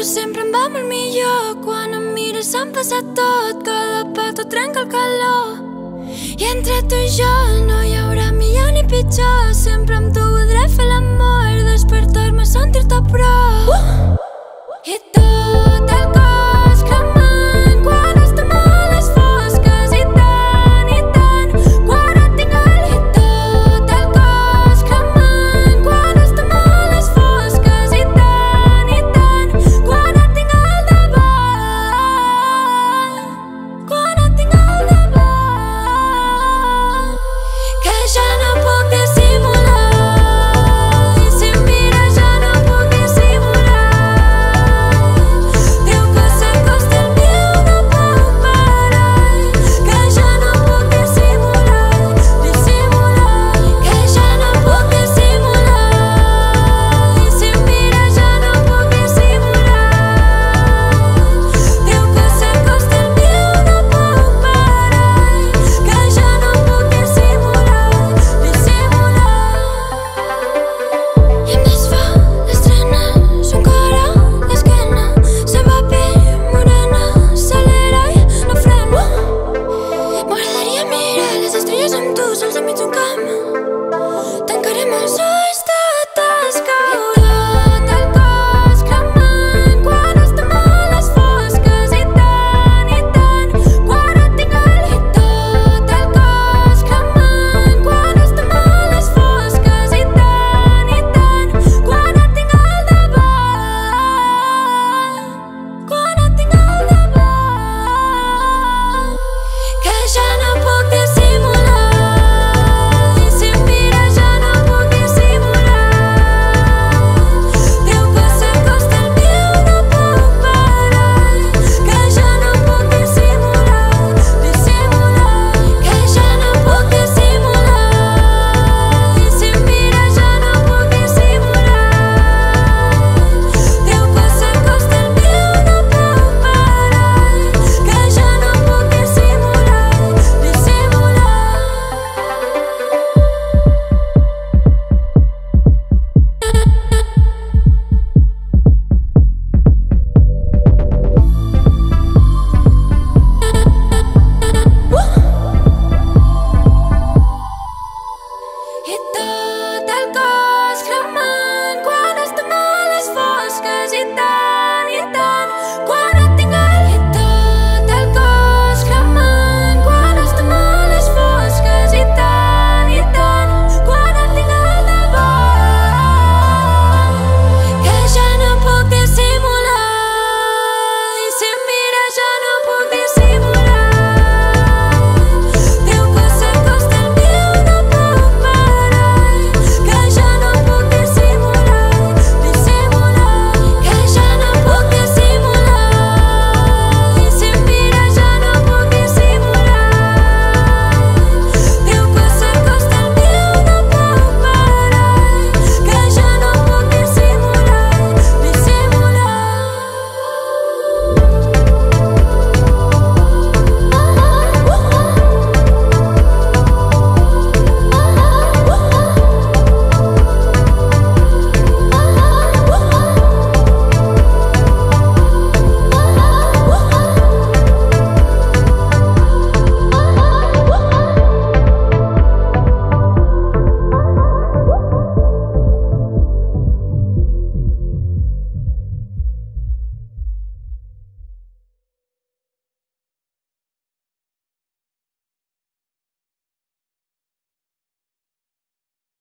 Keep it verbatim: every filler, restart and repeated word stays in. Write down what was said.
sempre em va molt millor. Quan em mires s'ha passat tot, cada petó trenca el calor. I entre tu i jo no hi haurà millor ni pitjor. Sempre amb tu voldré fer l'amor, despertar-me, sentir-te a prop. I tot el cos cremant quan estem a les fosques. I tant, i tant, quan et tinc al llit. I tot el cos cremant quan estem a les fosques. I tant, i tant, quan et tinc al davant. Quan et tinc al davant. Que ja no puc dissimular. I si em mires ja no puc dissimular. Teu cos s'acosta al meu, no puc parar. Que ja no puc dissimular, dissimular. Que ja no puc dissimular. I si em mires ja no puc dissimular. Teu cos s'acosta al meu, no puc parar. Que ja no puc dissimular, dissimular. I em desfà l'estrena, son cara, l'esquena, seva pell morena, acelera i no frena. M'agradaria mirar les estrelles amb tu, sols enmig d'un camp. Tancarem els ulls